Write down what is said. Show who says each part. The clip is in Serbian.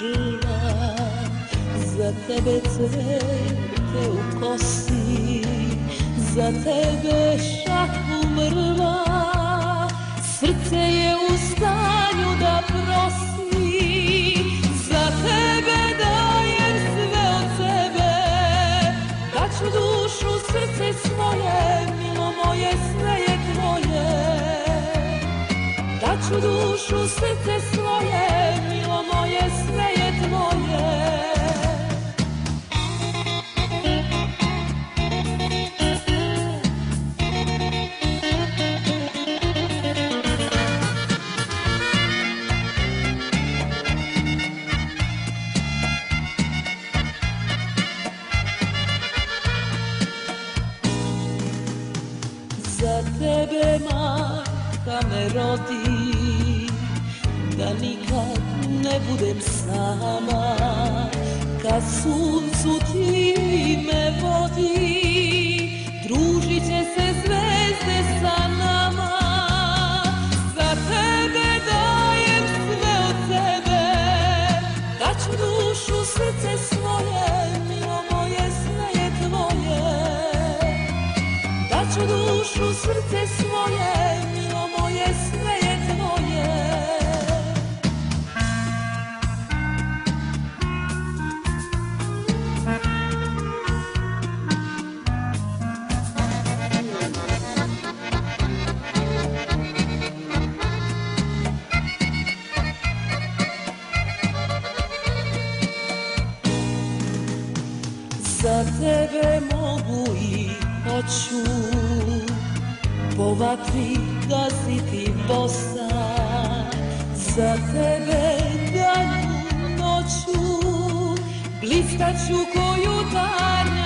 Speaker 1: grla, za tebe cvete u kosi, za tebe šaku mrva, srce je u stanju da prosi, za tebe dajem sve od sebe, daću dušu, srce svoje, milo moje, sve je tvoje. Daću dušu, srce svoje, milo moje, sve je tvoje. Za tebe majka me rodi, da nikad ne budem sama, kad suncu ti me vodi, družit će se zvezde sa nama. Za tebe dajem sve od sebe, daću dušu, srce svoje, milo moje, sve je tvoje. Daću dušu, srce svoje, milo moje, sve je tvoje. Za tebe mogu i hoću po vatri gaziti bosa, za tebe danju noću blistaću ko jutarnja